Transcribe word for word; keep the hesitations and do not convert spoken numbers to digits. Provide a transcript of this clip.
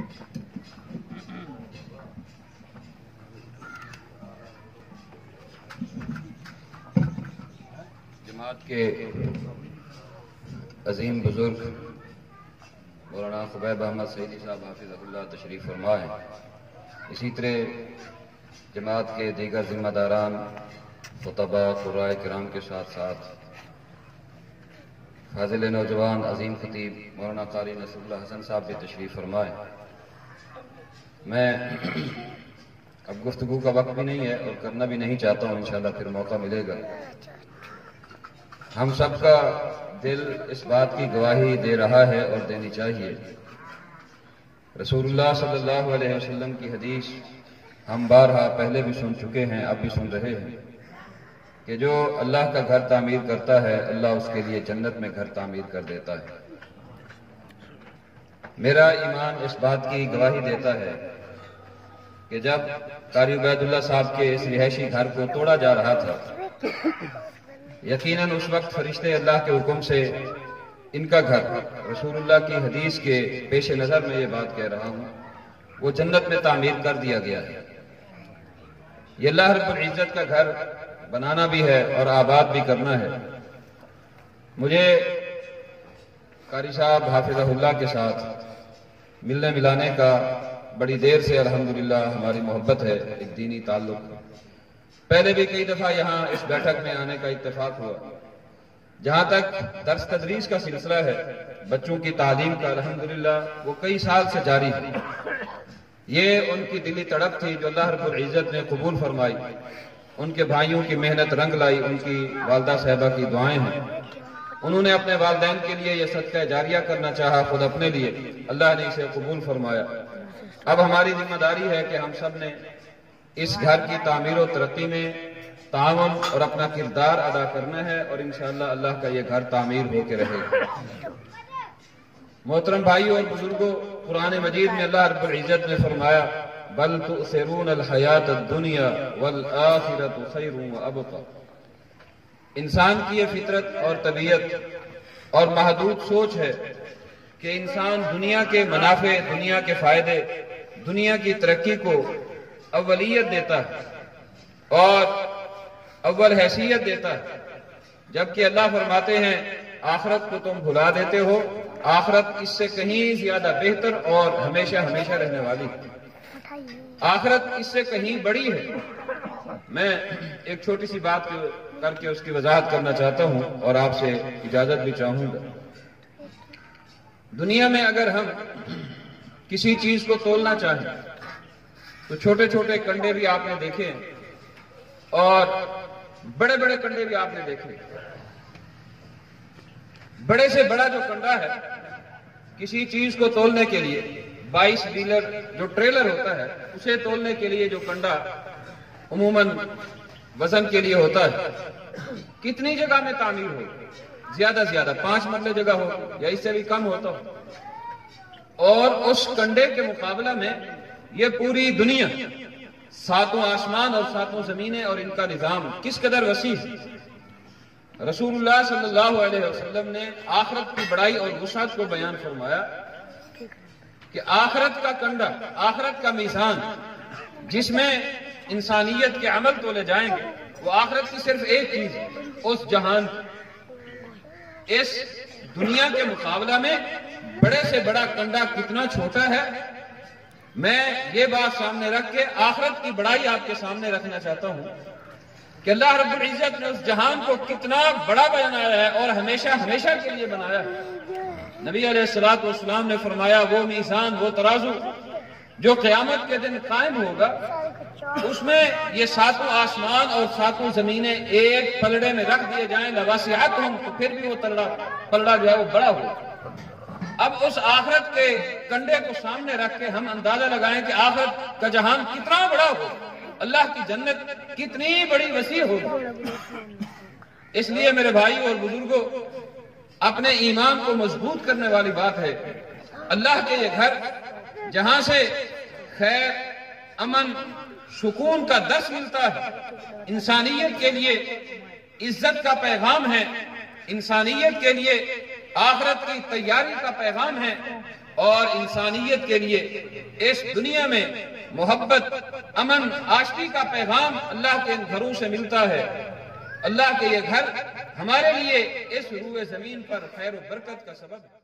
جماعت کے عظیم بزرگ مولانا خبیب احمد سعیدی صاحب حافظ اللہ تشریف فرما ہیں. اسی طرح جماعت کے دیگر ذمہ داران، خطباء، قرائے کرام کے ساتھ ساتھ فاضل نوجوان عظیم خطیب مولانا قاری نصر اللہ حسن صاحب بھی تشریف فرمائے. میں اب گفتگو کا وقت بھی نہیں ہے اور کرنا بھی نہیں چاہتا ہوں، انشاءاللہ پھر موقع ملے گا. ہم سب کا دل اس بات کی گواہی دے رہا ہے اور دینی چاہیے. رسول اللہ صلی اللہ علیہ وسلم کی حدیث ہم بارہا پہلے بھی سن چکے ہیں، اب بھی سن رہے ہیں کہ جو اللہ کا گھر تعمیر کرتا ہے اللہ اس کے لیے جنت میں گھر تعمیر کر دیتا ہے. میرا ایمان اس بات کی گواہی دیتا ہے کہ جب قاری عبید اللہ صاحب کے اس رہائشی گھر کو توڑا جا رہا تھا، یقیناً اس وقت فرشتے اللہ کے حکم سے ان کا گھر، رسول اللہ کی حدیث کے پیش نظر میں یہ بات کہہ رہا ہوں، وہ جنت میں تعمیر کر دیا گیا ہے. یہ اللہ رب العزت کا گھر بنانا بھی ہے اور آباد بھی کرنا ہے. مجھے قاری صاحب حافظہ اللہ کے ساتھ ملنے ملانے کا بڑی دیر سے الحمدللہ ہماری محبت ہے، ایک دینی تعلق. پہلے بھی کئی دفعہ یہاں اس بیٹھک میں آنے کا اتفاق ہوا. جہاں تک درس تدریس کا سلسلہ ہے، بچوں کی تعلیم کا، الحمدللہ وہ کئی سال سے جاری ہے. یہ ان کی دلی تڑپ تھی جو اللہ رب العزت نے قبول فرمائی. ان کے بھائیوں کی محنت رنگ لائی، ان کی والدہ صاحبہ کی دعائیں ہیں. انہوں نے اپنے والدین کے لیے یہ صدقہ جاریہ کرنا چاہا، خود اپنے لیے، اللہ نے اسے قبول فرمایا. اب ہماری ذمہ داری ہے کہ ہم سب نے اس گھر کی تعمیر و ترقی میں تعاون اور اپنا کردار ادا کرنا ہے، اور انشاءاللہ اللہ کا یہ گھر تعمیر ہو کے رہے گا. محترم بھائیو اور بزرگوں، قرآن مجید میں اللہ رب العزت نے فرمایا بل تؤثرون الحیات الدنیا والآخرۃ خیر وابقی. انسان کی یہ فطرت اور طبیعت اور محدود سوچ ہے کہ انسان دنیا کے منافع، دنیا کے فائدے، دنیا کی ترقی کو اولیت دیتا ہے اور اول حیثیت دیتا ہے، جبکہ اللہ فرماتے ہیں آخرت کو تم بھلا دیتے ہو. آخرت اس سے کہیں زیادہ بہتر اور ہمیشہ ہمیشہ رہنے والی ہے. آخرت اس سے کہیں بڑی ہے. میں ایک چھوٹی سی بات کر کے اس کی وضاحت کرنا چاہتا ہوں اور آپ سے اجازت بھی چاہوں گا. دنیا میں اگر ہم کسی چیز کو تولنا چاہیں تو چھوٹے چھوٹے کنڈے بھی آپ نے دیکھے اور بڑے بڑے کنڈے بھی آپ نے دیکھے. بڑے سے بڑا جو کنڈا ہے کسی چیز کو تولنے کے لیے، بائیس ڈیلر جو ٹریلر ہوتا ہے، اسے تولنے کے لیے جو کنڈا عموماً وزن کے لیے ہوتا ہے، کتنی جگہ میں تعمیر ہو؟ زیادہ زیادہ پانچ مرلے جگہ ہو یا اس سے بھی کم ہوتا ہو. اور اس کنڈے کے مقابلہ میں یہ پوری دنیا، ساتوں آسمان اور ساتوں زمینیں اور ان کا نظام کس قدر وسیع ہے. رسول اللہ صلی اللہ علیہ وسلم نے آخرت کی بڑائی اور وسعت کو بیان فرمایا کہ آخرت کا کنڈا، آخرت کا میزان جس میں انسانیت کے عمل تولے جائیں گے، وہ آخرت کی صرف ایک چیز ہے، اس جہان کی. اس دنیا کے مقابلہ میں بڑے سے بڑا کنڈا کتنا چھوٹا ہے. میں یہ بات سامنے رکھ کے آخرت کی بڑائی آپ کے سامنے رکھنا چاہتا ہوں کہ اللہ رب العزت نے اس جہان کو کتنا بڑا بنایا ہے اور ہمیشہ ہمیشہ کے لیے بنایا ہے. نبی علیہ الصلوۃ والسلام نے فرمایا وہ میزان، وہ ترازو جو قیامت کے دن قائم ہوگا، اس میں یہ ساتوں آسمان اور ساتوں زمینیں ایک پلڑے میں رکھ دیے جائیں، لواسعتہم، تو پھر بھی وہ پلڑا پلڑا جو ہے وہ بڑا ہوگا. اب اس آخرت کے کنڈے کو سامنے رکھ کے ہم اندازہ لگائیں کہ آخرت کا جہان کتنا بڑا ہوگا، اللہ کی جنت کتنی بڑی وسیع ہوگی. اس لیے میرے بھائی اور بزرگوں، اپنے ایمان کو مضبوط کرنے والی بات ہے اللہ کے یہ گھر جہاں سے خیر، امن، سکون کا درس ملتا ہے، انسانیت کے لیے عزت کا پیغام ہے، انسانیت کے لیے آخرت کی تیاری کا پیغام ہے، اور انسانیت کے لیے اس دنیا میں محبت، امن، آشتی کا پیغام اللہ کے ان گھروں سے ملتا ہے۔ اللہ کے یہ گھر ہمارے لیے اس روئے زمین پر خیر و برکت کا سبب ہے۔